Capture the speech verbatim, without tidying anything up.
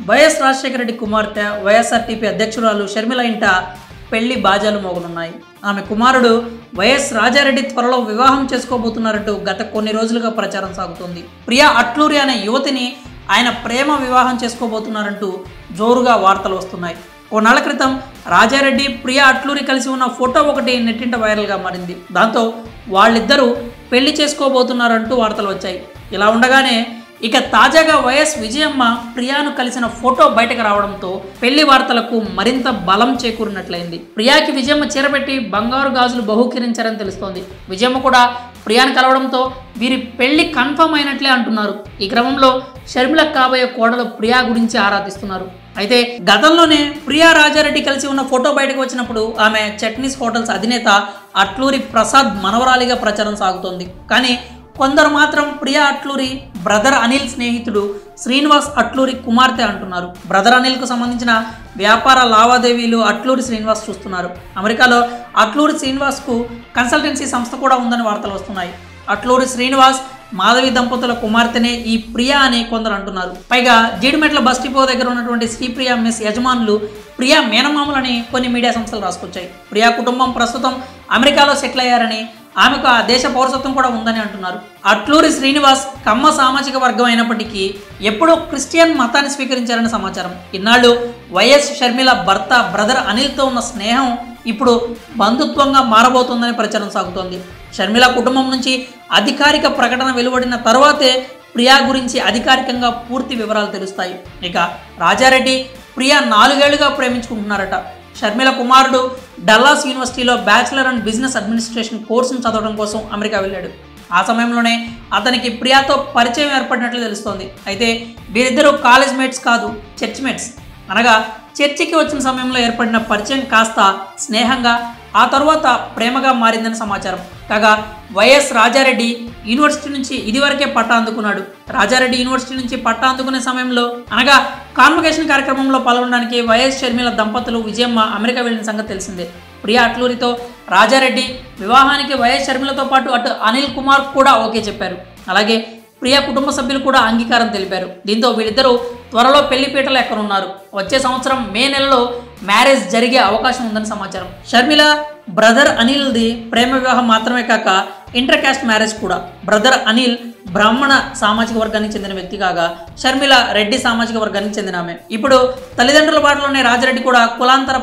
YS Rajasekhara Reddy కుమార్తె YSRTP అధ్యక్షురాలు షర్మిల ఇంట పెళ్లి బాజాలు మోగనున్నాయి. ఆమె కుమారుడు వైఎస్ రాజారెడ్డి త్వరలో వివాహం చేసుకోబోతున్నారంటూ గత కొన్ని రోజులుగా ప్రచారం సాగుతోంది. ప్రియా అట్లూరి అనే యువతిని ఆయన ప్రేమ వివాహం చేసుకోబోతున్నారంటూ జోరుగా వార్తలు వస్తున్నాయి. కొన్నాళ్ల క్రితం రాజారెడ్డి ప్రియా అట్లూరి కలిసి ఉన్న ఫోటో ఒకటి నెట్టింట వైరల్గా మారింది. దాంతో వాళ్ళిద్దరూ పెళ్లి చేసుకోబోతున్నారంటూ వార్తలు వచ్చాయి. ఇలా ఉండగానే ఇక తాజాగా వైఎస్ విజయమ్మ ప్రియాను కలిసిన ఫోటో బయటకు రావడంతో పెళ్లి వార్తలకు మరింత బలం చేకూరినట్లయింది. ప్రియాకి విజయమ్మ చీరపెట్టి బంగారు గాజులు బహూకరించారని తెలుస్తోంది. విజయమ్మ కూడా ప్రియాను కలవడంతో వీరి పెళ్లి కన్ఫర్మ్ అయినట్లే అంటున్నారు. ఈ క్రమంలో షర్మిల కాబోయే కోడలు ప్రియా గురించి ఆరాధిస్తున్నారు. అయితే గతంలోనే ప్రియా రాజారెడ్డి కలిసి ఉన్న ఫోటో బయటకు వచ్చినప్పుడు ఆమె చట్నీస్ హోటల్స్ అధినేత అట్లూరి ప్రసాద్ మనవరాలిగా ప్రచారం సాగుతోంది. కానీ కొందరు మాత్రం ప్రియా అట్లూరి బ్రదర్ అనిల్ స్నేహితుడు శ్రీనివాస్ అట్లూరి కుమార్తె అంటున్నారు. బ్రదర్ అనిల్కు సంబంధించిన వ్యాపార లావాదేవీలు అట్లూరి శ్రీనివాస్ చూస్తున్నారు. అమెరికాలో అట్లూరి శ్రీనివాస్కు కన్సల్టెన్సీ సంస్థ కూడా ఉందని వార్తలు వస్తున్నాయి. అట్లూరి శ్రీనివాస్ మాధవి దంపతుల కుమార్తెనే ఈ ప్రియా అని కొందరు అంటున్నారు. పైగా జీడిమెట్ల బస్ డిపో దగ్గర ఉన్నటువంటి శ్రీప్రియా మెస్ యజమానులు ప్రియా మేనమామలని కొన్ని మీడియా సంస్థలు రాసుకొచ్చాయి. ప్రియా కుటుంబం ప్రస్తుతం అమెరికాలో సెటిల్ అయ్యారని, ఆమెకు ఆ దేశ పౌరసత్వం కూడా ఉందని అంటున్నారు. అట్లూరి శ్రీనివాస్ కమ్మ సామాజిక వర్గం అయినప్పటికీ ఎప్పుడో క్రిస్టియన్ మతాన్ని స్వీకరించారని సమాచారం. ఇన్నాళ్ళు వైఎస్ షర్మిల భర్త బ్రదర్ అనిల్తో ఉన్న స్నేహం ఇప్పుడు బంధుత్వంగా మారబోతోందని ప్రచారం సాగుతోంది. షర్మిల కుటుంబం నుంచి అధికారిక ప్రకటన వెలువడిన తర్వాతే ప్రియా గురించి అధికారికంగా పూర్తి వివరాలు తెలుస్తాయి. ఇక రాజారెడ్డి ప్రియా నాలుగేళ్లుగా ప్రేమించుకుంటున్నారట. షర్మిల కుమారుడు డల్లాస్ యూనివర్సిటీలో బ్యాచిలర్ అండ్ బిజినెస్ అడ్మినిస్ట్రేషన్ కోర్సును చదవడం కోసం అమెరికా వెళ్ళాడు. ఆ సమయంలోనే అతనికి ప్రియాతో పరిచయం ఏర్పడినట్లు తెలుస్తోంది. అయితే వీరిద్దరూ కాలేజ్ మేట్స్ కాదు, చర్చ్ మేట్స్. అనగా చర్చికి వచ్చిన సమయంలో ఏర్పడిన పరిచయం కాస్త స్నేహంగా ఆ తర్వాత ప్రేమగా మారిందని సమాచారం. కాగా వైఎస్ రాజారెడ్డి యూనివర్సిటీ నుంచి ఇదివరకే పట్టా అందుకున్నాడు. రాజారెడ్డి యూనివర్సిటీ నుంచి పట్టా అందుకునే సమయంలో అనగా కాన్వకేషన్ కార్యక్రమంలో పాల్గొనడానికి వైఎస్ షర్మిల దంపతులు విజయమ్మ అమెరికా వెళ్ళిన సంగతి తెలిసిందే. ప్రియా అట్లూరితో రాజారెడ్డి వివాహానికి వైఎస్ షర్మిలతో పాటు అటు అనిల్ కుమార్ కూడా ఓకే చెప్పారు. అలాగే ప్రియా కుటుంబ సభ్యులు కూడా అంగీకారం తెలిపారు. దీంతో వీళ్ళిద్దరూ త్వరలో పెళ్లిపీటలు ఎక్కనున్నారు. వచ్చే సంవత్సరం మే నెలలో మ్యారేజ్ జరిగే అవకాశం ఉందని సమాచారం. షర్మిల బ్రదర్ అనిల్ది ప్రేమ వివాహం మాత్రమే కాక ఇంటర్ క్యాస్ట్ మ్యారేజ్ కూడా. బ్రదర్ అనిల్ బ్రాహ్మణ సామాజిక వర్గానికి చెందిన వ్యక్తి కాగా షర్మిల రెడ్డి సామాజిక వర్గానికి చెందిన ఆమె. ఇప్పుడు తల్లిదండ్రుల బాటలోనే రాజారెడ్డి కూడా కులాంతర